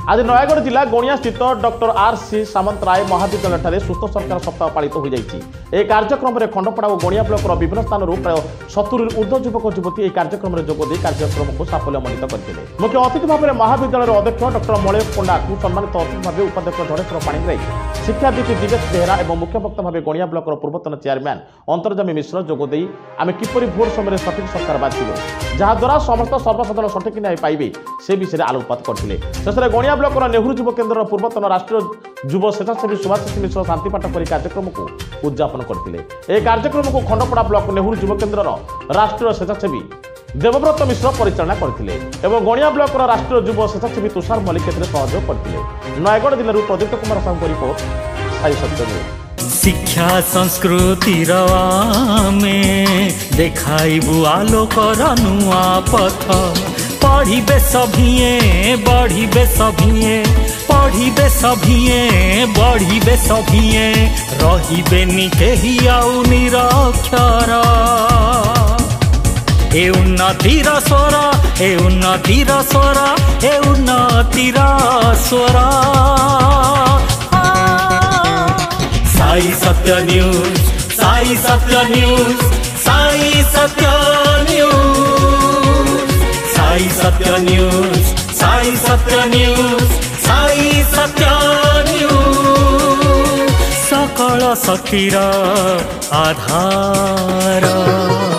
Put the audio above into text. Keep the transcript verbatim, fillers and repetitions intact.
आज नयागढ़ जिला गणिया स्थित डॉक्टर आर सी सामंतराय महाविद्यालय सुस्थ सरकार सप्ताह पालित हो जाए। कार्यक्रम में खंडपड़ा और गणिया ब्लॉक विभिन्न स्थान प्राय सत्तरी ऊर्ध्व युवक युवती कार्यक्रम में जोगदे कार्यक्रम को साफल्यमंडित करते। मुख्य अतिथि भाव में महाविद्यालय अध्यक्ष डॉक्टर मलय पंडा को सम्मानित अतिथि भाव उपाध्यक्ष धनेश्वर पाणिग्राही, शिक्षाविद दिवेश बेहरा और मुख्य वक्ता भाव गणिया ब्लॉक पूर्वतन चेयरमैन अंतर्जामी मिश्र जोगदे आम किपरि भोट समय सठिक सरकार बाछिबो जहाद्वारा समस्त सर्वसाधारण सठिक न्याय पाइबे से विषय आलोकपात करते। शेष में गणिया ब्लॉक नेहरू युव केन्द्र पूर्वतन राष्ट्रीय युव स्वेच्छासेवी सुभाषिष मिश्र शांतिपाठ कर कार्यक्रम को उद्यापन करते। यह कार्यक्रम को खंडपड़ा ब्लॉक नेहरू युव केन्द्र राष्ट्रीय स्वेच्छासेवी देवव्रत मिश्र परिचालना करते एवं गणिया ब्लॉक राष्ट्रीय युव स्वेच्छासेवी तुषार मल्लिक सहयोग करते। नयागढ़ जिलूर प्रदीप्त कुमार साहू रिपोर्ट साई सत्य। शिक्षा संस्कृति देखाइबु आलोकर नुआ पथ पढ़िबे सभिए बढ़िबे सभिए पढ़िबे सभिए बढ़िबे सभिए रहिबे निकेही आउ निरक्षर ए उन्नतिर स्वर ए उन्नतिर स्वर ए उन्नतिर स्वर साई सत्य न्यूज साई सत्य न्यूज साई सत्य न्यूज साई सत्य न्यूज साई सत्य न्यूज साई सत्य न्यूज सकल शक्तिर आधार।